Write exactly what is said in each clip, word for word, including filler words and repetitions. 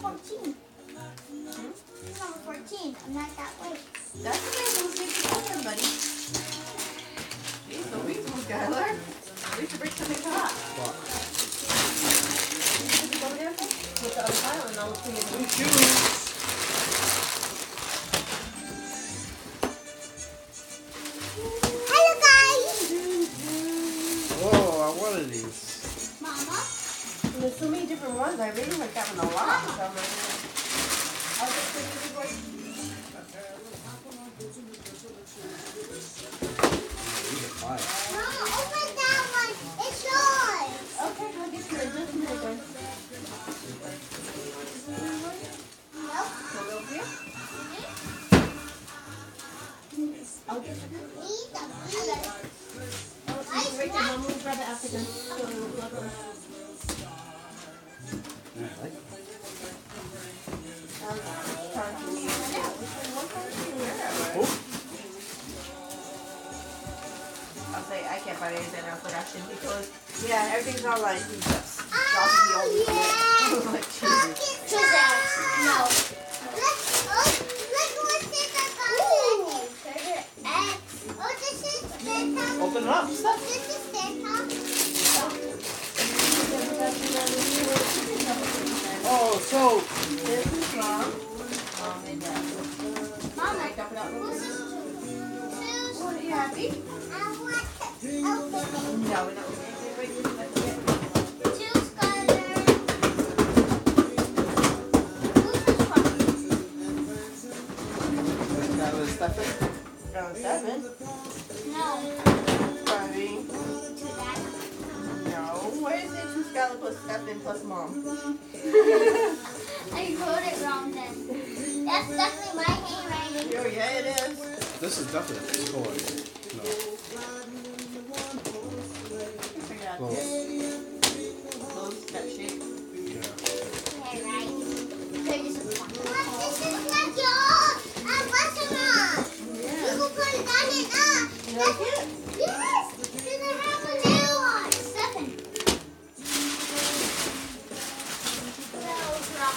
fourteen. Hmm? He's number fourteen. I'm not that way. That's okay. We'll see if you got somebody. Jeez Louise, Skylar. We should bring something hot. What? Over there, with the other pile, and I'll see you. Shoes. Hello, guys. Whoa, I wanted these. Mama. And there's so many different ones. I really like that one a lot. So I'm like, I'll just put it away. Five. Mama, open that one. It's yours. Okay, I'll get you in just a minute then. Nope. Hold it over here. I'll get you. Eat them. Eat them. Oh, it's right there. Mom, we'll grab it after this. So we'll plug it. Yeah, I like it. Um, time for me. Yeah, which one? What kind of thing is that? Oh. I'll say I can't find anything else that I should because yeah, everything's online. He's just Oh, dropping the yeah. old like Pocket Jesus. scissors. No. Look, oh, look what's in the pocket. There's an X. Oh, this is Santa. Open it up. Look, this is Santa. Oh, so This is from mom and dad. Mama, Make up it out real who's quick. this? Oh, are you happy? I want to open No, we're not. Wait, wait, wait, let's get it. it. Choose color. Who's this from? that was Stefan. Round seven. No. Sorry. To that. No. Where is it? Two Skylar plus Stefan plus mom. I wrote it wrong then. That's definitely my handwriting. Oh, yeah, it is. This is definitely a toy. No. Figure out Close. this. Close that shape. Yeah. Handwriting. Okay, this is fun. This is not yours. I want some more. You Yeah. can put it on it up. You like it? Yes. Because I have a little one. Seven. Little drop.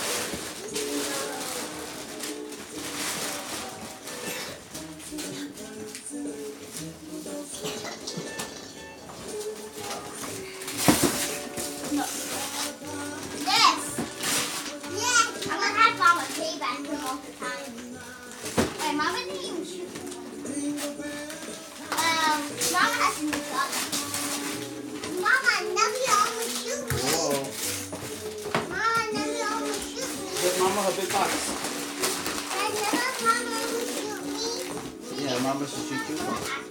No. Yes. Yes. I'm gonna have Mama pay back for all the time. Hey, Mama didn't even shoot me. Um, Mama has a new gun. Mama, never you always shoot me. Whoa. Mama, never you always shoot me. Give Mama her big box. I never Mama always shoot me. Yeah, Mama should shoot you.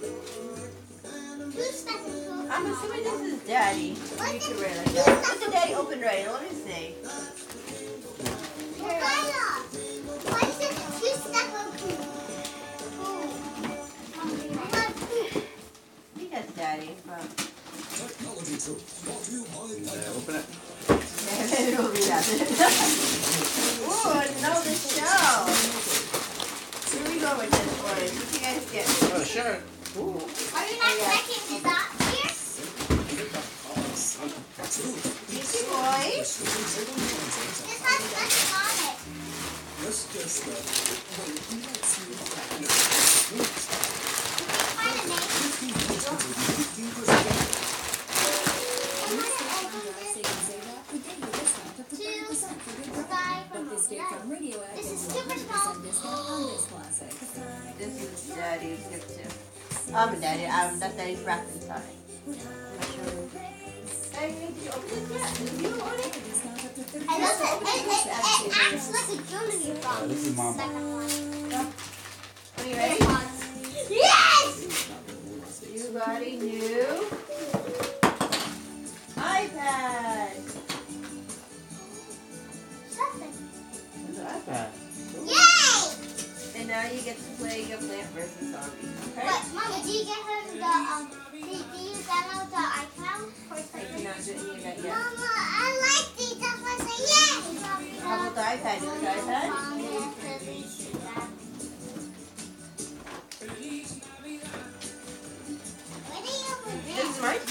Two seconds. I'm assuming this is daddy. You What's can the- wear like that. What's the daddy open right? Let me see. Kaya, why is it two seconds? I think that's daddy. But Yeah, open it. maybe it'll be that. Ooh, another show. Where we go with this, boys? What you guys get? Oh, a shirt. Ooh. Are you not checking this out here? Thank you, boys. This has nothing on it. Find a name. This is super small. This is daddy's gift too. I'm a daddy. I'm that's daddy's wrapped inside. Hey, did you open it yet? Did you open it? I love it. It, it, it acts like a jewelry box. Yeah, this is Mama. Second one. Are you ready? Yes! You got a new iPad. Seven. Where's the iPad? Yay! And now you get to play your Plant versus Zombies. Okay? What, Mama, do you get her the, um, do, do you download the iCloud for I second? cannot do any of that yet. Mama, I like these. That's why I say yay! How about the iPad? You want the iPad? This is mine.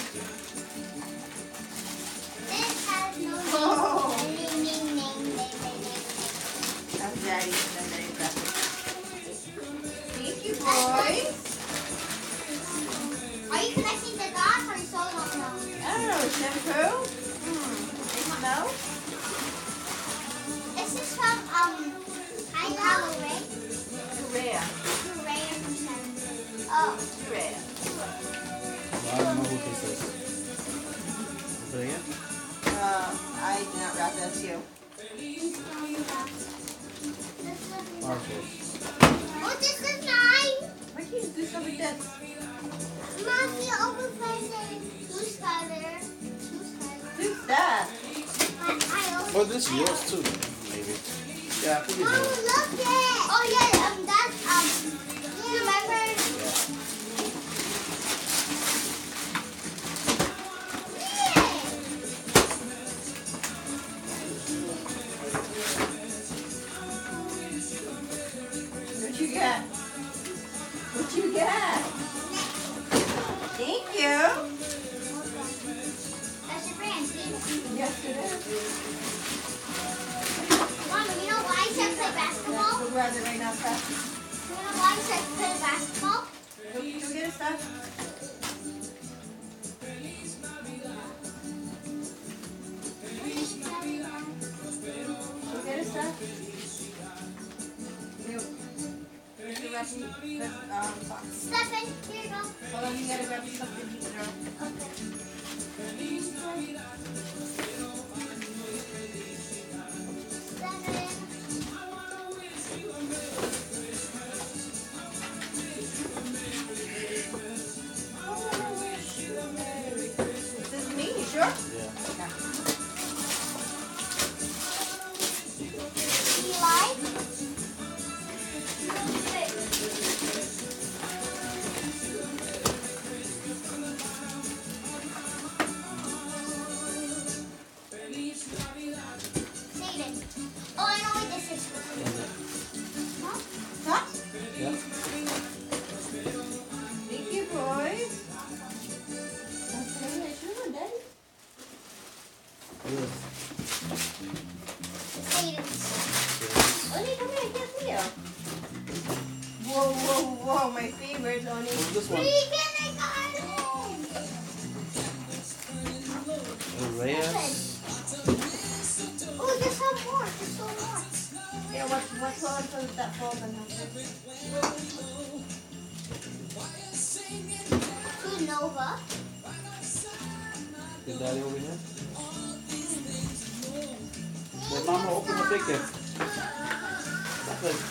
This has no Oh. name, name, name, name, name, name. ready and then ready to wrap it. Thank you, boys. Are you connecting the dots or you still don't know? I don't know, shampoo? Hmm. They smell? This is from um Kylo Ray. Urea. Ray from Shampoo. Oh. Urea. I don't know who this is. Open it again. Uh, I did not wrap that too. Marshall's. Oh, this is mine. Why can't you do something like that? Mommy, open present. Who's Skyler? Who's Skyler? Who's that? I, I opened Well, this is yours too, maybe. Yeah, I think Mom, it's yours. look it. Oh yeah, um, that's um. You remember? What you got? What you got? Thank you. That's your brand, see? Yes, it is. Mom, you know why I said play basketball? We'll grab it right now, fast. You know why I said play basketball? Go, go get it, stuff. Go get it, stuff. Here. Here's the rest of the um, box. Stefan, here you go. Hold on, you gotta grab something to eat, girl. Okay. Stefan. This is me, you sure? Yeah. Eli. Satan. Oh, I know what this is. Huh? Huh? Yeah. Thank you, boys. Okay, sure, Daddy. Yes. Satan's. Oni, come here, I can't see you. Whoa, whoa, whoa, my favorite, Oni. What's this one? Reyes. Oh, there's some more. There's so more. Yeah, what, what color does that fall in? Two Nova. Your daddy over here? Well, Mama, open the ticket. That's it.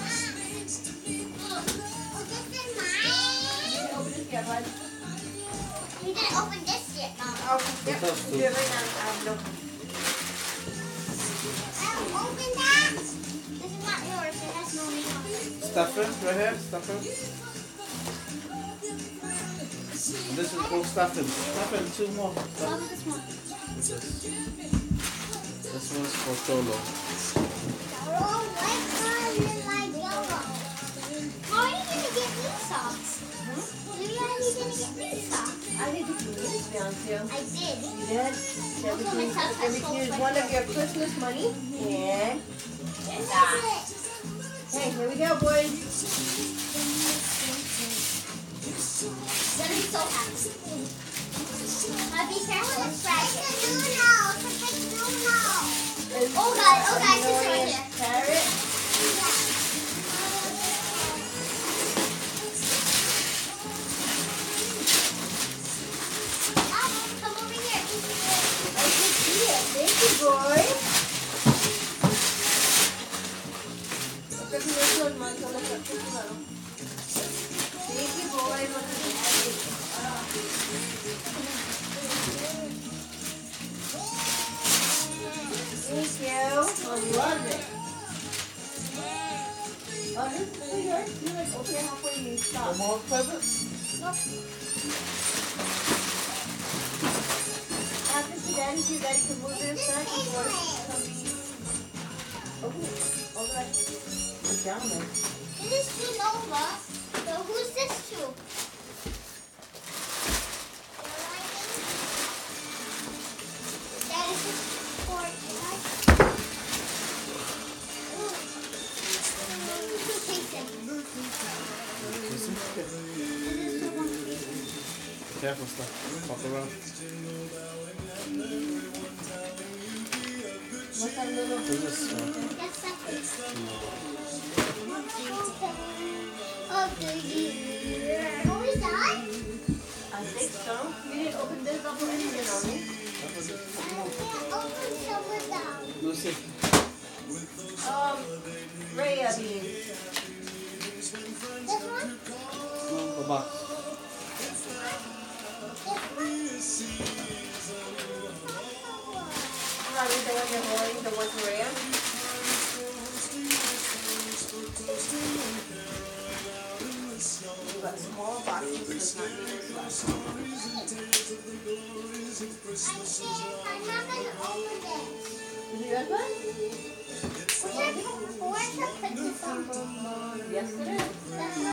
Oh, this is You mine. didn't open this yet, bud. You didn't open this yet, Mom. Oh, yep. That's Do it right now. Um, no. Oh, open that. This is not yours. It has no name on it. Stefan, right here, Stefan. And this is for Stefan. Stefan, two more. Love Stefan. this one. This, this one's for Solo. Oh, what color is like yellow? How are you gonna get me socks? Hmm? You are you gonna get me socks? I think you can use it down too. I did. You did? Then we Also, can, my son then we has can use holes one right of your Christmas money. And This is it. hey, here we go, boys. Gonna be so happy. Now be careful, it's fragile. It's a Nuno. It's a big Nuno. Oh God, oh God, it's right there. Carrot. Ah, come over here. I can see it. Thank you, boys. Look at this one, Monica. Look at this one. Thank you, boys. Look at this. Thank you. I love it. Oh, this is for yours. You like open halfway and you stop. Some more presents? After your daddy, your daddy can move this back and forth. Oh, all right. Put down there. This is to Nova. So who's this to? That is just for Careful stuff. Pop around. What's that little? Who's this? Uh, Yes, I Of the year. Oh, is that? I think so. You didn't open this up or anything on it. I can't open some of them. Lucy. Um, Rhea beans. This one? No, the box. This one? Probably the one you're holding, the one for Rhea. You got small boxes, does not mean it's less. I think I'm not going to open this. Is it that one?